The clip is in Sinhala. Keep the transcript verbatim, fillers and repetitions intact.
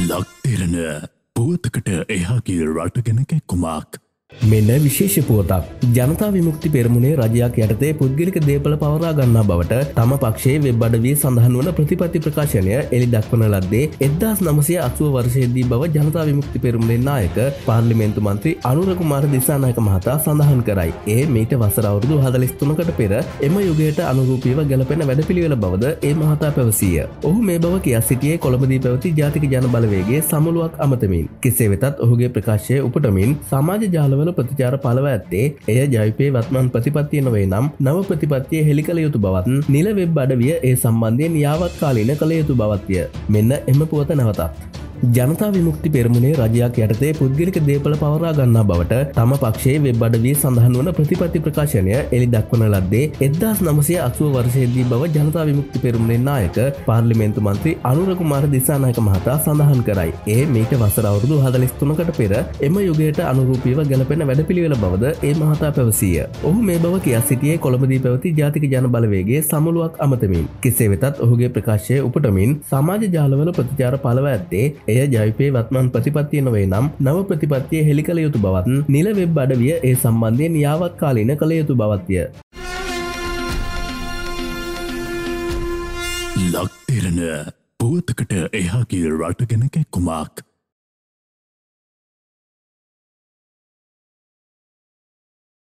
ලක් දෙරණ පුවතකට එහාගේ රටගෙන කැක්කුමක්. මෙන්න විශේෂ පුවතක්. ජනතා විමුක්ති පෙරමුණේ රජයක් යටතේ පුද්ගලික දේපල පවරා ගන්නා බවට තම පක්ෂයේ වෙබ් අඩවියේ සඳහන් වන ප්‍රතිපත්ති ප්‍රකාශනය එළි දක්වන ලද්දේ එක්දාස් නවසිය අසූව වර්ෂයේදී බව ජනතා විමුක්ති පෙරමුණේ නායක පාර්ලිමේන්තු මන්ත්‍රී අනුර කුමාර දිසානායක මහතා සඳහන් කරයි. ඒ මීට වසර අවුරුදු හතළිස් තුනකට පෙර එම යුගයට අනුරූපීව ගැලපෙන වැඩපිළිවෙල බවද ඒ මහතා පැවසීය. ඔහු මේ බව කියා සිටියේ කොළඹදී පැවති ජාතික ජන බලවේගයේ සමුළුවක් අමතමින්. කෙසේ වෙතත් ඔහුගේ ප්‍රකාශය උපටමින් සමාජ ජාලවල ප්‍රතිචාර පලව ඇත්තේ එය ජවිපේ වත්මන් ප්‍රතිපත්තිය නොවේ නම් නව ප්‍රතිපත්තිය හෙළි කළ යුතු බවත් නිල වෙබ් අඩවිය ඒ සම්බන්ධයෙන් යාවත් කාලීන කළ යුතු බවත්ය. මෙන්න එම පුවත නැවතත්. ජනතා විමුක්ති පෙරමුණේ රජයක් යටතේ පුද්ගලික දේපල පවරා ගන්නා බවට තම පක්ෂයේ වෙබ් අඩවියේ සඳහන් වන ප්‍රතිපත්ති ප්‍රකාශනය එළි දක්වන ලද්දේ එක්දාස් නවසිය අසූව වර්ෂයේදී බව ජනතා විමුක්ති පෙරමුණේ නායක පාර්ලිමේන්තු මන්ත්‍රී අනුර කුමාර දිසානායක මහතා සඳහන් කරයි. ඒ මීට වසර අවුරුදු හතළිස් තුනකට පෙර එම යුගයට අනුරූපීව ගැලපෙන වැඩපිළිවෙල බවද ඒ මහතා පැවසීය. ඔහු මේ බව කියා සිටියේ කොළඹදී පැවති ජාතික ජන බලවේගයේ සමුළුවක් අමතමින්. කෙසේ වෙතත් ඔහුගේ ප්‍රකාශය උපටමින් සමාජ ජාලවල ප්‍රතිචාර පලව ඇත්තේ එය ජවිපේ වත්මන් ප්‍රතිපත්තිය නොවේ නම් නව ප්‍රතිපත්තිය හෙළි කළ යුතු බවත් නිල වෙබ් අඩවිය ඒ සම්බන්ධයෙන් යාවත් කාලීන කළ යුතු බවත්ය. ලක් දෙරණ පුවතකට එහාගේ රටගෙන කැක්කුමක්.